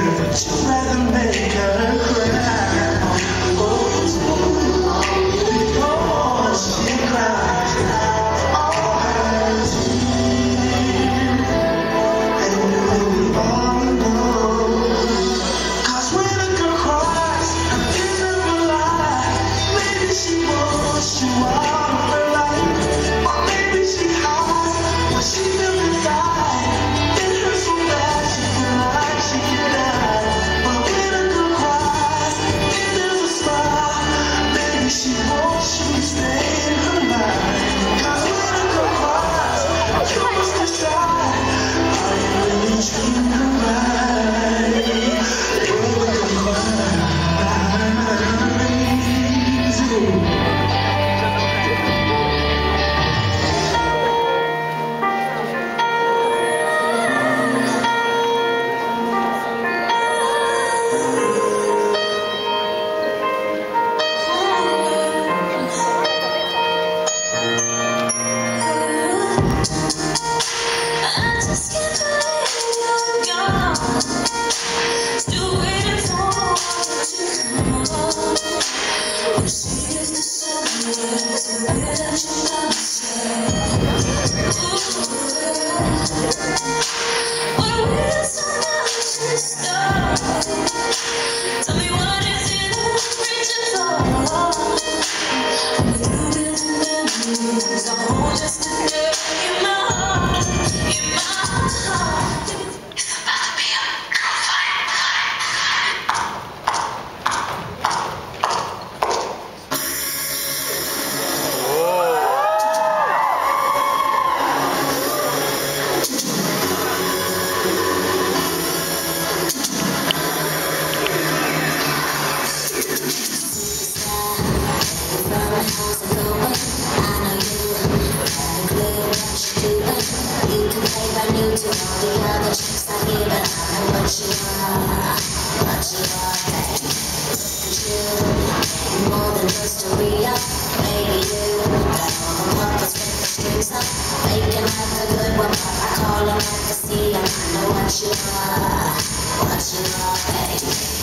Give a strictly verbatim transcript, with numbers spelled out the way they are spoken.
But you'd rather make her cry. Oh, before she cries all her tears. And we all know, 'cause when a girl cries, it's never lie. Maybe she wants you all of her life, or maybe she hides what she feels inside. It hurts so bad she feels like she can die. But when a girl cries, if there's a smile, maybe she wants you to stay in her mind. 'Cause when a girl cries, you must decide, are you really treating her right? When a girl cries. Tell me what is it I'm reaching for? Memories I hold just to get in my heart, in my heart. It's about to be a girl fight, fight, to all the other chicks I give it, I know what you are, what you are, baby. Look at you, more than just a re-up, baby, you got all the puppets with the strings up, making like a good one, I call them like a sea, and I know what you are, what you are, baby.